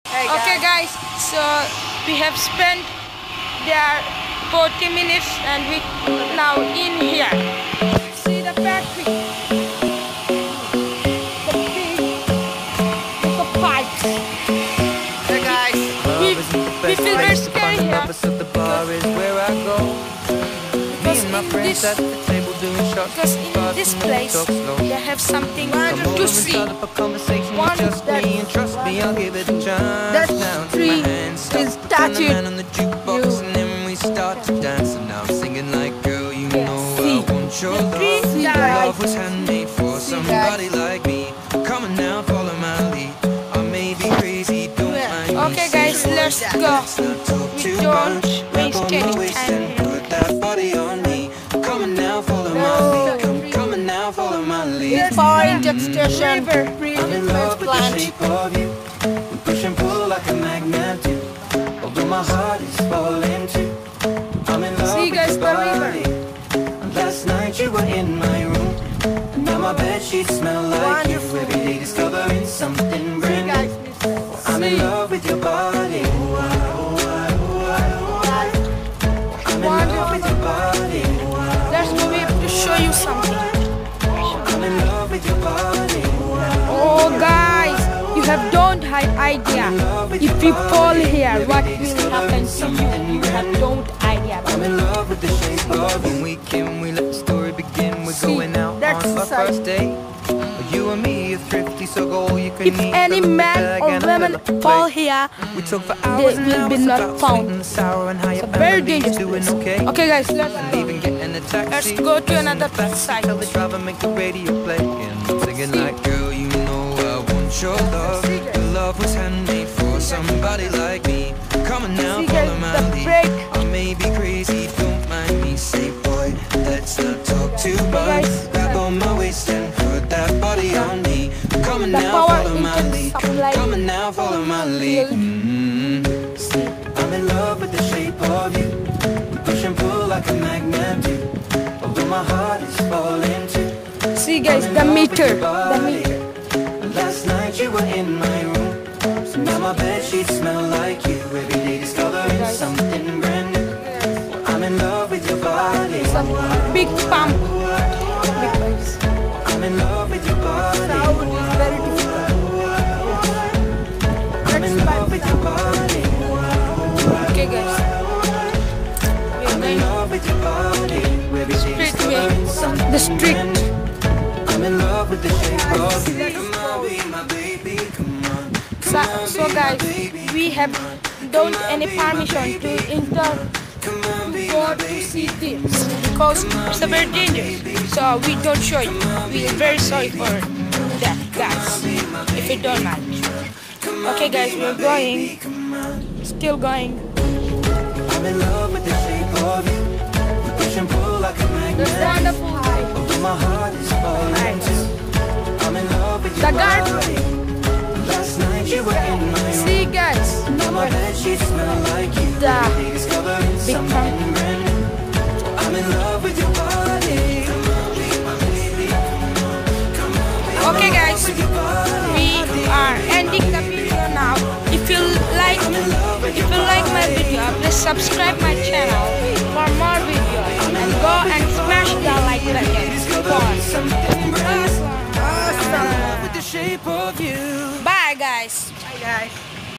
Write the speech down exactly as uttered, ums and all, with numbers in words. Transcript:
Hey guys. Okay guys, so we have spent there forty minutes and we now in here. See the factory. The big the pipes. Hey guys. We, we feel very scary here. The bar is where I go. Me and my friends at the table doing shots. Because in this place they have something to see. One just me and trust me, I'll give it a chance. That Down to tree my hands, is stop, tattooed. turn the man on the jukebox, and then we start to dance. And now I'm singing like, girl, you know see. I want your The tree love. is Your died. love was handmade for somebody like me. Come on now, follow my lead. I may be crazy, don't mind me. Okay guys, let's go. We don't waste any time. Put that body on me. Come on now, follow my lead. Come, come on now, follow my lead. Power injection station. I'm in love with the shape of you. We push and pull like a magnet do. Although my heart is falling too. I'm in love See you with guys, your the river. body. And last night you were in my room. And now my bed sheets smell like you. Every day discovering something brand new. I'm in love with your body. I'm in love with your body. That's why we have to show you something. I'm in love with your body. Oh guys, you have don't have idea. If you fall here, what will happen to you? You have don't idea. I'm in love with the shape of you. When we can, we let the story begin. We're See, going out that's on our inside. first date. You and me are thrifty, so go all you can If eat. any Fill up the man bag or and a woman fill up fall plate. here, We talk for they hours and will be hours not about found. sweet and sour and how It's your a very family's dangerous doing place. okay. Okay guys, let's And go. even getting a taxi. Let's go to another Listen to side. Tell the driver make the radio play. And I'm singing like, girl, you know I want your love. Your love was handmade for somebody like me. Come on now, See, guys, follow my the lead. break. I may be crazy, don't mind me. Say, boy, let's not talk too much. guys. Grab on my waist and put that body on me. Come on The now, power follow my engine lead. supply. Come on now, follow my lead. Mm-hmm. I'm in love with the shape of you. We push and pull like a magnet do. Although my heart is falling too. See guys, the meter, the meter. Last night you were in my room. So now my bed sheets smell like you. Every day discovering something brand new. I'm in love with your body. It's a big pump. Big pumps. I'm in love with your body. Sound is very difficult. I'm in love with your body. Okay guys, we are I'm in going love with your body. Every day straight discovering way. something The street. brand new. I'm in love with the shape of you. Come on, be my baby, come on. So, so guys, we have don't any permission to enter to go to see this because it's a very dangerous. So we don't show you. We are very sorry for that, guys. If you don't mind. Okay, guys, we're going. Still going. I'm in love with the shape of you. We push and pull like a magnet. There's wonderful high. Although my heart is falling too. I'm in love with The your guard. body. Last night you were in my room. See, guys. Now my bed sheets smell like you. The Every day discovering big something pump. brand new. I'm in love with your body. Come on, be my baby. Come on, be Okay, guys. with your body. We are ending the video now. If you like, if you like my video, please subscribe my channel for more videos and go and smash the like button for something awesome. With the shape of you. Bye, guys. Bye guys.